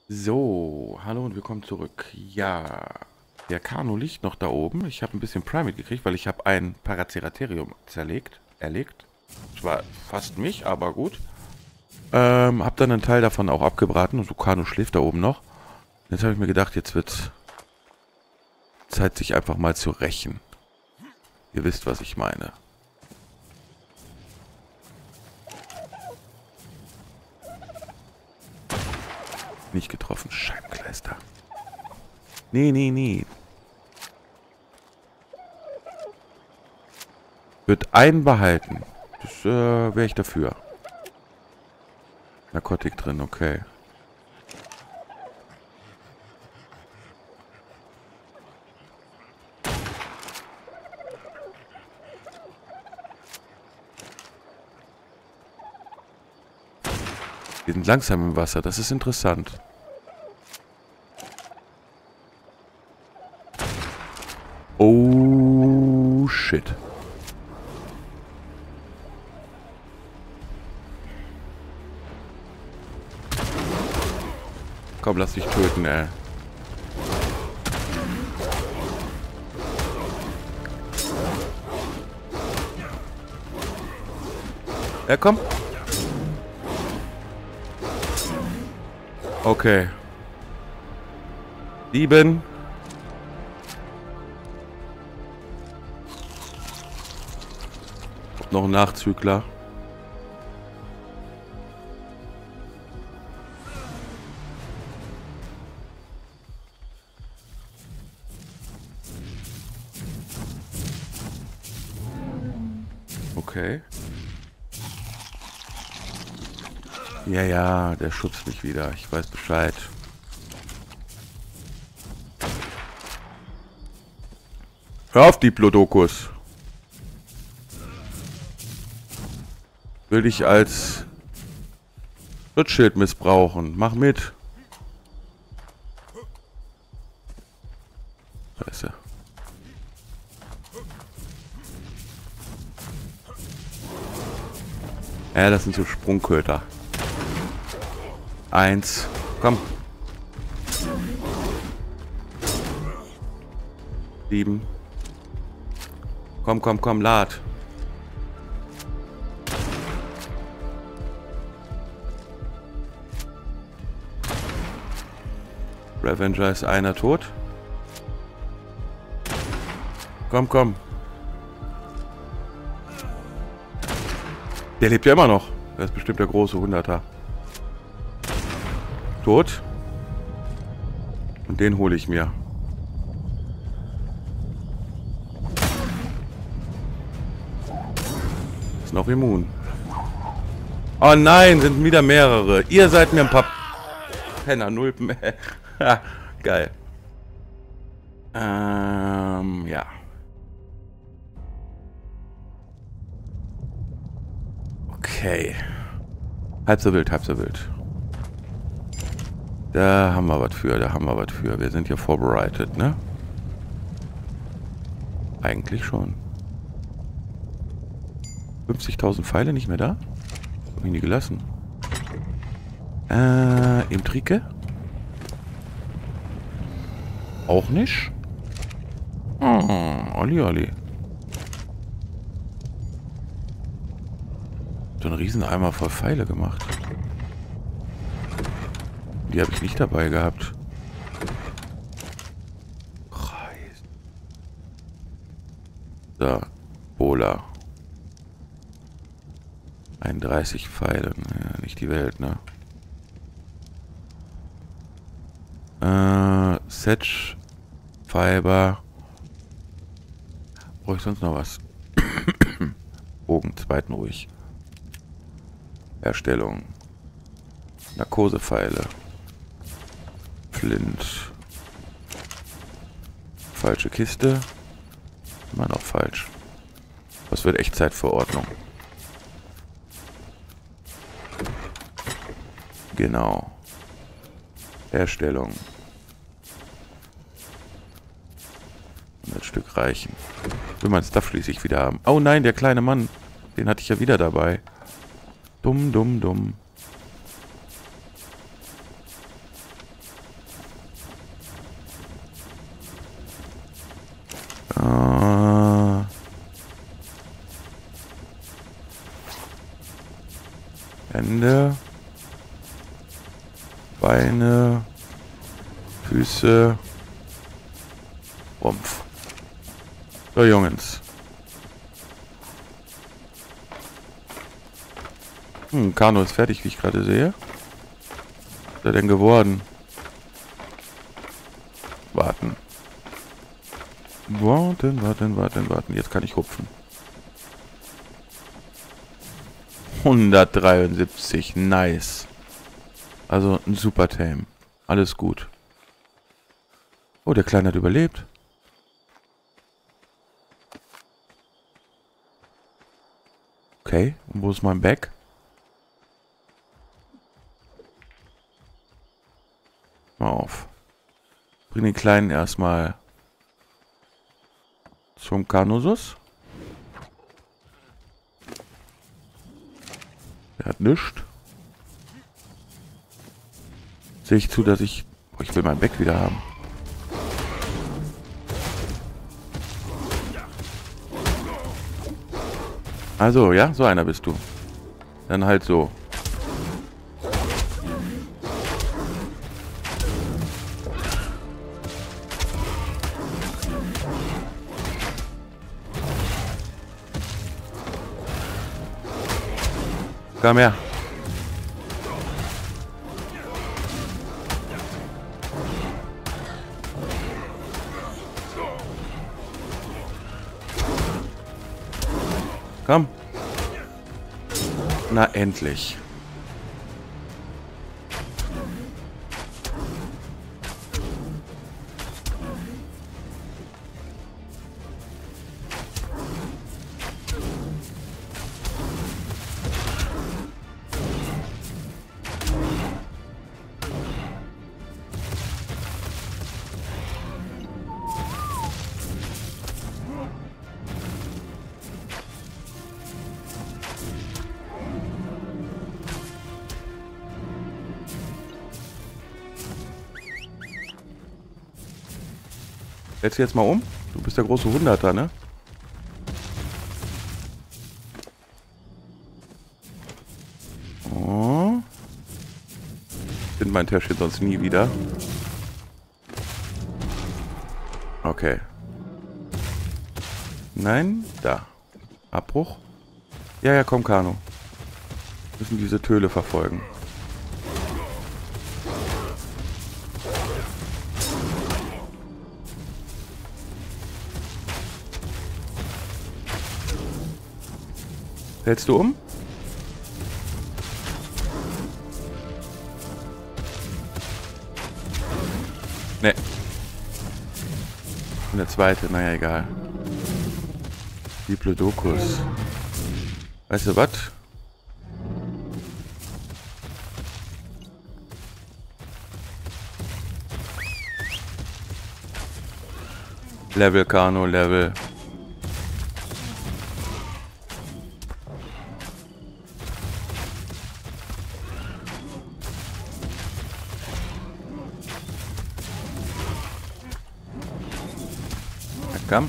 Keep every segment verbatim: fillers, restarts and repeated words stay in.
So, hallo und willkommen zurück. Ja, der Kano liegt noch da oben. Ich habe ein bisschen Primate gekriegt, weil ich habe ein Paraceratherium zerlegt, erlegt. Zwar fast mich, aber gut. Ähm, habe dann einen Teil davon auch abgebraten und so Kano schläft da oben noch. Jetzt habe ich mir gedacht, jetzt wird Zeit, sich einfach mal zu rächen. Ihr wisst, was ich meine. Nicht getroffen, Scheibenkleister. Nee, nee, nee. Wird einen behalten. Das äh, wäre ich dafür. Narkotik drin, okay. Die sind langsam im Wasser, das ist interessant. Oh, shit. Komm, lass dich töten, ey. Ja, komm. Okay. Sieben. Noch ein Nachzügler. Okay. Ja, ja, der schubst mich wieder. Ich weiß Bescheid. Hör auf, Diplodocus. Will dich als Schutzschild missbrauchen. Mach mit. Scheiße. Ja, das sind so Sprungköter. Eins. Komm. Sieben. Komm, komm, komm, lad. Revenger ist einer tot. Komm, komm. Der lebt ja immer noch. Das ist bestimmt der große Hunderter. Tot. Und den hole ich mir. Ist noch immun. Oh nein, sind wieder mehrere. Ihr seid mir ein paar Penner, Nulpen. Geil. Ähm, ja. Okay. Halb so wild, halb so wild. Da haben wir was für, da haben wir was für. Wir sind hier vorbereitet, ne? Eigentlich schon. fünfzigtausend Pfeile nicht mehr da? Hab ich nie gelassen. Äh, im Trike? Auch nicht? Oh, Olli, Olli. So einen riesen Eimer voll Pfeile gemacht. Die habe ich nicht dabei gehabt. Kreis. So, Bola. einunddreißig Pfeile. Ja, nicht die Welt, ne? Äh, Setch. Fiber. Brauche ich sonst noch was? Bogen, zweiten ruhig. Erstellung. Narkosepfeile. Flint. Falsche Kiste. Immer noch falsch. Das wird Echtzeitverordnung. Genau. Herstellung. hundert Stück reichen. Will mein Stuff schließlich wieder haben. Oh nein, der kleine Mann. Den hatte ich ja wieder dabei. Dumm, dumm, dumm. Beine, Füße, Rumpf. So, Jungens. Hm, Kano ist fertig, wie ich gerade sehe. Was ist er denn geworden? Warten. Warten, warten, warten, warten. Jetzt kann ich hupfen. hundertdreiundsiebzig, nice. Also ein super Tame. Alles gut. Oh, der Kleine hat überlebt. Okay, und wo ist mein Back? Mal auf. Bring den Kleinen erstmal zum Kanosus. Der hat nichts. Sehe ich zu, dass ich... Oh, ich will mein Back wieder haben. Also, ja, so einer bist du. Dann halt so. Komm her. Komm. Na, endlich. Setz jetzt mal um. Du bist der große Hunderter, ne? Oh. Ich finde mein Täschchen sonst nie wieder. Okay. Nein, da. Abbruch. Ja, ja, komm, Kano. Wir müssen diese Töle verfolgen. Hältst du um? Ne. Und der zweite, naja, egal. Diplodocus. Weißt du was? Level, Kano, Level. Komm.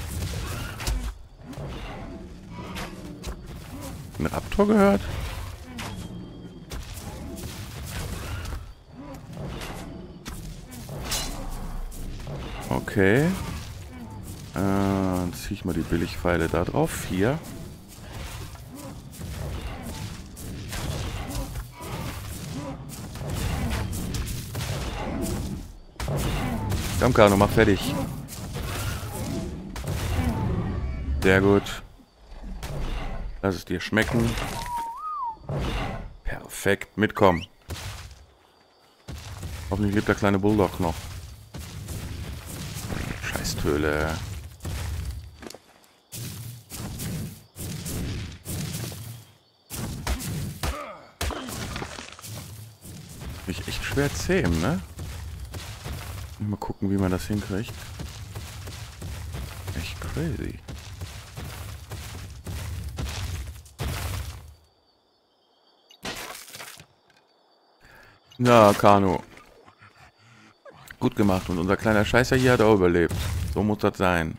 Ein Raptor gehört? Okay. Äh, dann ziehe ich mal die Billigpfeile da drauf. Vier. Komm, Kano, mach fertig. Sehr gut. Lass es dir schmecken. Perfekt. Mitkommen. Hoffentlich lebt der kleine Bulldog noch. Scheiß Töle. Mich echt schwer zähmen, ne? Mal gucken, wie man das hinkriegt. Echt crazy. Ja, Kano. Gut gemacht. Und unser kleiner Scheißer hier hat auch überlebt. So muss das sein.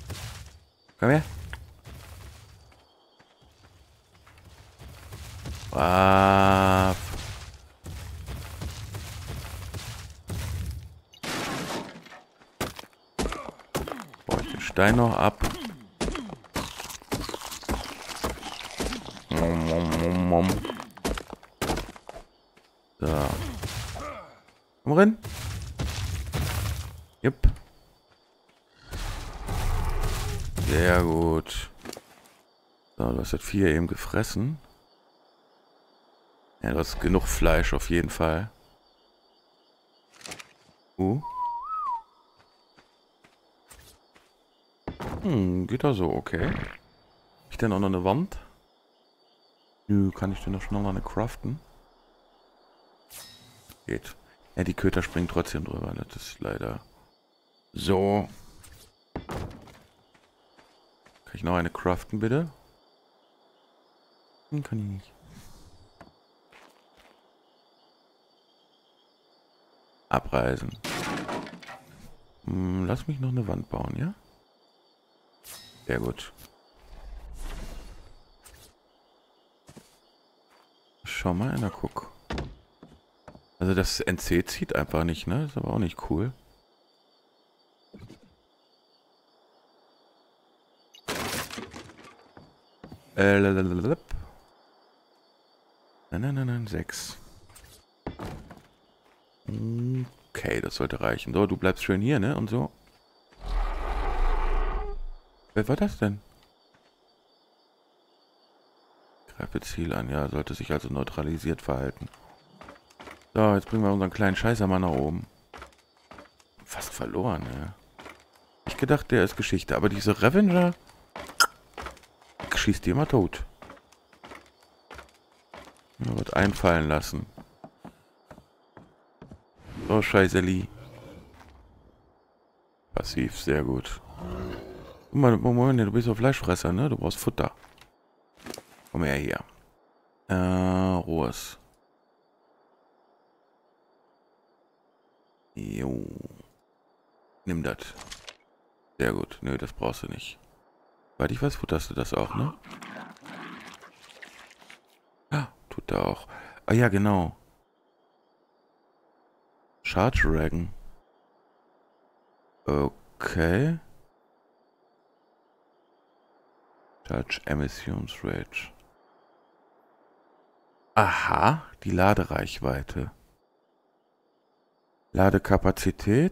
Komm her. Ah. Baue ich den Stein noch ab. Mom, mom, mom, mom. So. Komm rein. Jupp. Sehr gut. So, du hast das Vieh eben gefressen. Ja, du hast genug Fleisch auf jeden Fall. Uh. Hm, geht da so, okay. Hab ich denn auch noch eine Wand? Nö, kann ich denn noch schnell noch eine craften? Geht. Ja, die Köter springen trotzdem drüber. Das ist leider so. Kann ich noch eine craften, bitte? Hm, kann ich nicht. Abreisen. Hm, lass mich noch eine Wand bauen, ja? Sehr gut. Schau mal, einer guck. Also das N C zieht einfach nicht, ne? Ist aber auch nicht cool. Äh, lalalala. Nein, nein, nein, nein, sechs. Okay, das sollte reichen. So, du bleibst schön hier, ne? Und so. Wer war das denn? Greife Ziel an. Ja, sollte sich also neutralisiert verhalten. So, jetzt bringen wir unseren kleinen Scheißer mal nach oben. Fast verloren, ja. Ich gedacht, der ist Geschichte. Aber diese Revenger schießt die immer tot. Mir wird einfallen lassen. Oh, Scheiße, Lee. Passiv, sehr gut. Moment, Moment, du bist doch Fleischfresser, ne? Du brauchst Futter. Komm her hier. Äh, rohes. Jo. Nimm das. Sehr gut. Nö, das brauchst du nicht. Weil ich weiß, futterst du das auch, ne? Ah, tut er auch. Ah ja, genau. Charge Dragon. Okay. Charge Emissions Rage. Aha, die Ladereichweite. Ladekapazität.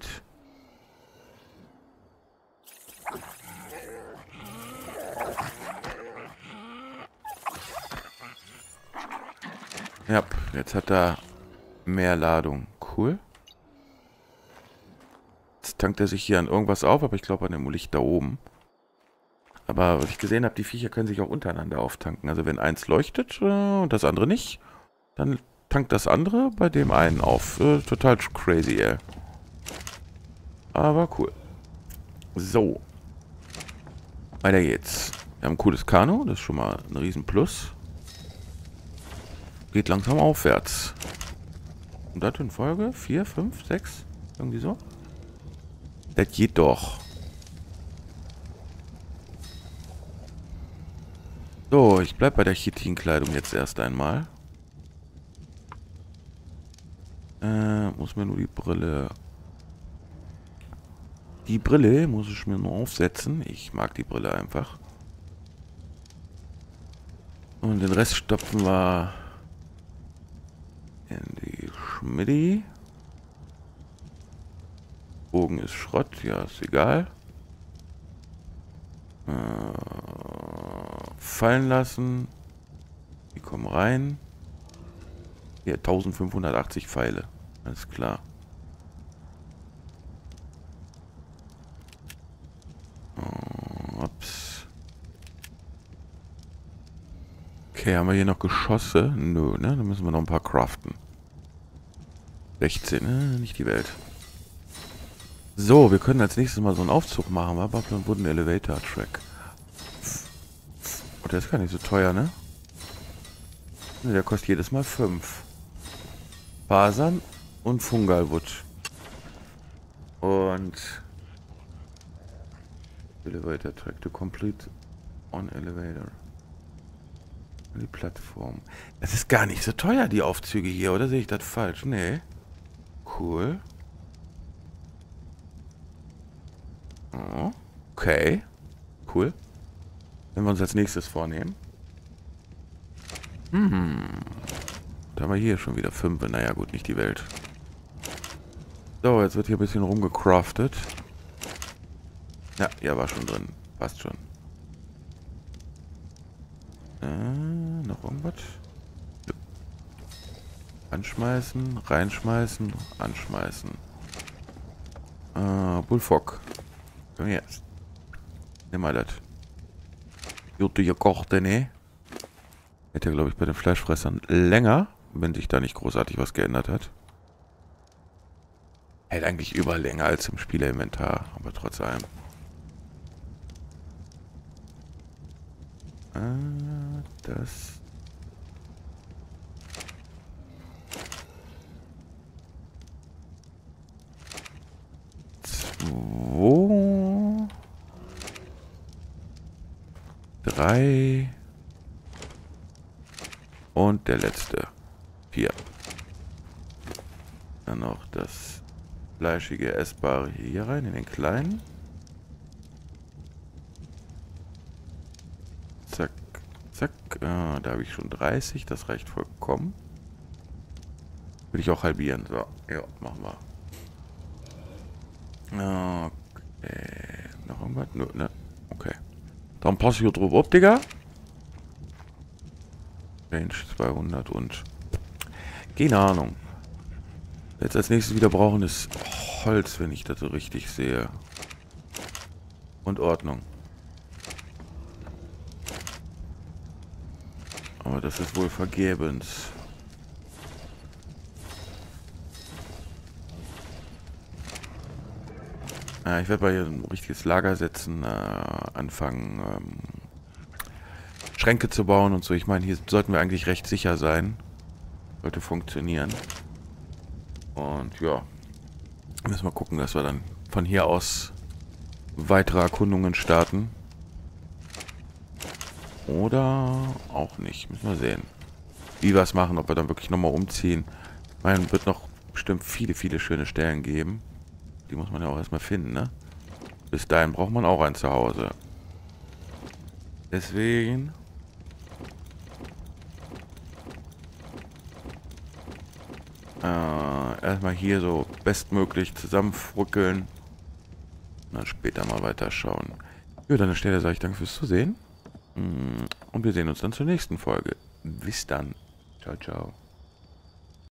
Ja, jetzt hat er mehr Ladung. Cool. Jetzt tankt er sich hier an irgendwas auf, aber ich glaube an dem Licht da oben. Aber was ich gesehen habe, die Viecher können sich auch untereinander auftanken. Also wenn eins leuchtet äh, und das andere nicht, dann tankt das andere bei dem einen auf. Äh, total crazy, ey. Aber cool. So. Weiter geht's. Wir haben ein cooles Kanu, das ist schon mal ein riesen Plus. Geht langsam aufwärts. Und das in Folge? vier, fünf, sechs? Irgendwie so? Das geht doch. So, ich bleib bei der Chitin-Kleidung jetzt erst einmal. Äh, muss mir nur die Brille... Die Brille muss ich mir nur aufsetzen. Ich mag die Brille einfach. Und den Rest stopfen wir in die Schmidti. Bogen ist Schrott, ja, ist egal. Äh, fallen lassen. Die kommen rein. Hier, eintausendfünfhundertachtzig Pfeile. Alles klar. Oh, ups. Okay, haben wir hier noch Geschosse? Nö, ne? Dann müssen wir noch ein paar craften. sechzehn, ne? Nicht die Welt. So, wir können als nächstes mal so einen Aufzug machen, aber dann wurde ein Elevator-Track. Oh, der ist gar nicht so teuer, ne? Der kostet jedes Mal fünf. Fasern und Fungalwood. Und Elevator Track to complete on elevator. Die Plattform. Das ist gar nicht so teuer, die Aufzüge hier, oder sehe ich das falsch? Nee. Cool. Oh, okay. Cool. Wenn wir uns als nächstes vornehmen. Hm. Da haben wir hier schon wieder fünf. Naja, gut, nicht die Welt. So, jetzt wird hier ein bisschen rumgecraftet. Ja, ja, war schon drin. Passt schon. Äh, noch irgendwas? Ja. Anschmeißen, reinschmeißen, anschmeißen. Äh, Bullfrog. Komm her. Nimm mal das. Jute gekochte, ne? Hätte ja, glaube ich, bei den Fleischfressern länger, wenn sich da nicht großartig was geändert hat. Hält eigentlich überall länger als im Spielerinventar, aber trotz allem. Ah, das. Zwei. Drei. Und der letzte. Vier. Dann noch das fleischige, essbare hier rein, in den kleinen. Zack, zack. Ah, da habe ich schon dreißig, das reicht vollkommen. Will ich auch halbieren. So, ja, machen wir. Okay. Noch irgendwas? Nö, ne? Okay. Dann passe ich hier drauf ab, Digga. Range zweihundert und... Keine Ahnung. Jetzt als nächstes wieder brauchen ist Holz, wenn ich das so richtig sehe. Und Ordnung. Aber das ist wohl vergebens. Äh, ich werde mal hier ein richtiges Lager setzen, äh, anfangen, ähm, Schränke zu bauen und so. Ich meine, hier sollten wir eigentlich recht sicher sein. Sollte funktionieren. Und ja, müssen wir gucken, dass wir dann von hier aus weitere Erkundungen starten. Oder auch nicht. Müssen wir sehen. Wie wir es machen, ob wir dann wirklich nochmal umziehen. Ich meine, es wird noch bestimmt viele, viele schöne Stellen geben. Die muss man ja auch erstmal finden, ne? Bis dahin braucht man auch ein Zuhause. Deswegen... Äh, erstmal hier so bestmöglich zusammenfrickeln. Und dann später mal weiter schauen. Ja, an der Stelle sage ich danke fürs Zusehen. Und wir sehen uns dann zur nächsten Folge. Bis dann. Ciao, ciao.